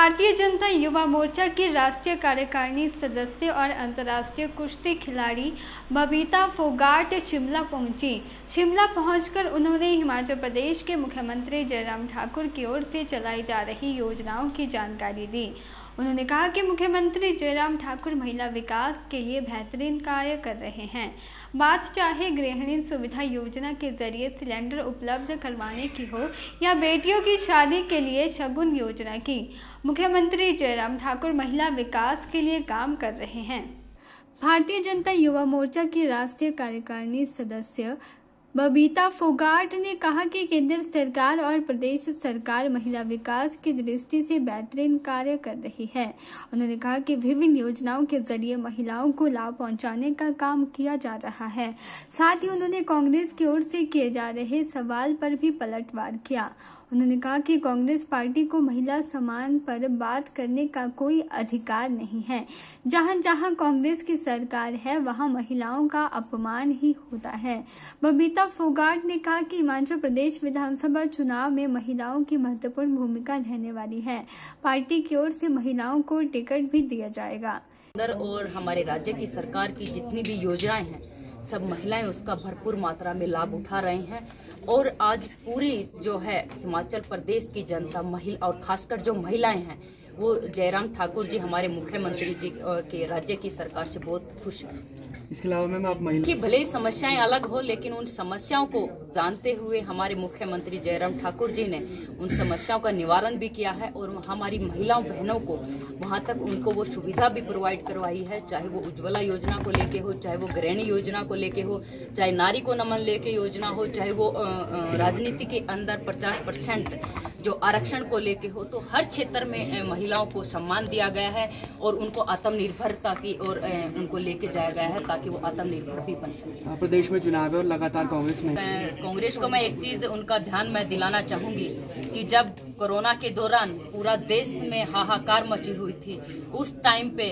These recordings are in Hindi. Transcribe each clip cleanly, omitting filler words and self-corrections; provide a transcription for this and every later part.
भारतीय जनता युवा मोर्चा की राष्ट्रीय कार्यकारिणी सदस्य और अंतर्राष्ट्रीय कुश्ती खिलाड़ी बबीता फोगाट शिमला पहुंची। शिमला पहुंचकर उन्होंने हिमाचल प्रदेश के मुख्यमंत्री जयराम ठाकुर की ओर से चलाई जा रही योजनाओं की जानकारी दी। उन्होंने कहा कि मुख्यमंत्री जयराम ठाकुर महिला विकास के लिए बेहतरीन कार्य कर रहे हैं। बात चाहे गृहिणी सुविधा योजना के जरिए सिलेंडर उपलब्ध करवाने की हो या बेटियों की शादी के लिए शगुन योजना की, मुख्यमंत्री जयराम ठाकुर महिला विकास के लिए काम कर रहे हैं। भारतीय जनता युवा मोर्चा की राष्ट्रीय कार्यकारिणी सदस्य बबीता फोगाट ने कहा कि केंद्र सरकार और प्रदेश सरकार महिला विकास की दृष्टि से बेहतरीन कार्य कर रही है। उन्होंने कहा कि विभिन्न योजनाओं के जरिए महिलाओं को लाभ पहुंचाने का काम किया जा रहा है। साथ ही उन्होंने कांग्रेस की ओर से किए जा रहे सवाल पर भी पलटवार किया। उन्होंने कहा कि कांग्रेस पार्टी को महिला सम्मान पर बात करने का कोई अधिकार नहीं है। जहां जहां कांग्रेस की सरकार है वहां महिलाओं का अपमान ही होता है। बबीता फोगाट ने कहा कि हिमाचल प्रदेश विधानसभा चुनाव में महिलाओं की महत्वपूर्ण भूमिका रहने वाली है। पार्टी की ओर से महिलाओं को टिकट भी दिया जाएगा। और हमारे राज्य की सरकार की जितनी भी योजनाएं हैं, सब महिलाएं उसका भरपूर मात्रा में लाभ उठा रहे हैं। और आज पूरी जो है हिमाचल प्रदेश की जनता महिला और खासकर जो महिलाएं हैं वो जयराम ठाकुर जी हमारे मुख्यमंत्री जी के राज्य की सरकार से बहुत खुश हैं। इसके अलावा मैम आप महिला की भले ही समस्याएं अलग हो, लेकिन उन समस्याओं को जानते हुए हमारे मुख्यमंत्री जयराम ठाकुर जी ने उन समस्याओं का निवारण भी किया है और हमारी महिलाओं बहनों को वहां तक उनको वो सुविधा भी प्रोवाइड करवाई है, चाहे वो उज्ज्वला योजना को लेके हो, चाहे वो गृहिणी योजना को लेके हो, चाहे नारी को नमन लेके योजना हो, चाहे वो राजनीति के अंदर 50% जो आरक्षण को लेके हो। तो हर क्षेत्र में महिलाओं को सम्मान दिया गया है और उनको आत्मनिर्भरता की और उनको लेके जाया गया है ताकि वो आत्मनिर्भर भी बन सके। प्रदेश में चुनाव है और लगातार कांग्रेस को मैं एक चीज उनका ध्यान मैं दिलाना चाहूंगी कि जब कोरोना के दौरान पूरा देश में हाहाकार मची हुई थी, उस टाइम पे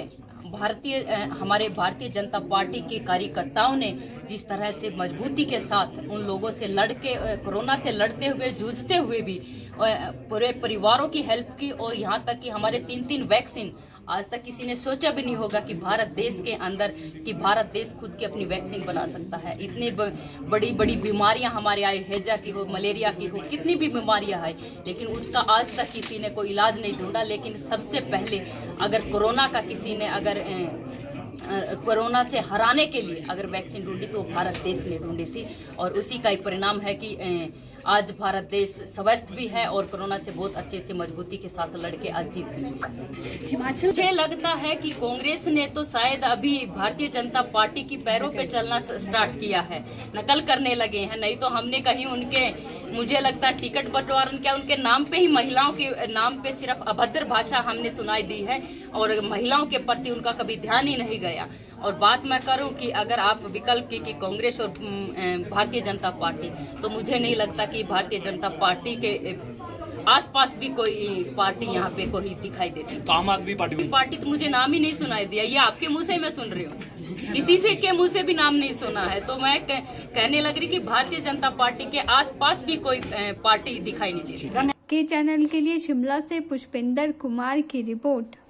हमारे भारतीय जनता पार्टी के कार्यकर्ताओं ने जिस तरह से मजबूती के साथ उन लोगों से कोरोना से लड़ते हुए जूझते हुए भी पूरे परिवारों की हेल्प की और यहाँ तक कि हमारे 3-3 वैक्सीन आज तक किसी ने सोचा भी नहीं होगा कि भारत देश के अंदर कि भारत देश खुद की अपनी वैक्सीन बना सकता है। इतनी बड़ी बड़ी बीमारियां हमारे आए, हैजा की हो, मलेरिया की हो, कितनी भी बीमारियां आई, लेकिन उसका आज तक किसी ने कोई इलाज नहीं ढूंढा। लेकिन सबसे पहले अगर कोरोना का किसी ने अगर कोरोना से हराने के लिए अगर वैक्सीन ढूंढी तो भारत देश ने ढूंढी थी और उसी का एक परिणाम है कि आज भारत देश स्वस्थ भी है और कोरोना से बहुत अच्छे से मजबूती के साथ लड़के आज जीत भी चुका है। हिमाचल मुझे लगता है कि कांग्रेस ने तो शायद अभी भारतीय जनता पार्टी की पैरों पे चलना स्टार्ट किया है, नकल करने लगे हैं। नहीं तो हमने कहीं उनके मुझे लगता है टिकट बंटवारा क्या उनके नाम पे ही महिलाओं के नाम पे सिर्फ अभद्र भाषा हमने सुनाई दी है और महिलाओं के प्रति उनका कभी ध्यान ही नहीं गया। और बात मैं करूं कि अगर आप विकल्प की कांग्रेस और भारतीय जनता पार्टी, तो मुझे नहीं लगता कि भारतीय जनता पार्टी के आसपास भी कोई पार्टी यहाँ पे कोई दिखाई देती है। आम आदमी पार्टी तो मुझे नाम ही नहीं सुनाई दिया, ये आपके मुंह से मैं सुन रही हूँ, किसी से के मुंह से भी नाम नहीं सुना है। तो मैं कहने लग रही कि भारतीय जनता पार्टी के आसपास भी कोई पार्टी दिखाई नहीं दे रही। के चैनल के लिए शिमला से पुष्पेंद्र कुमार की रिपोर्ट।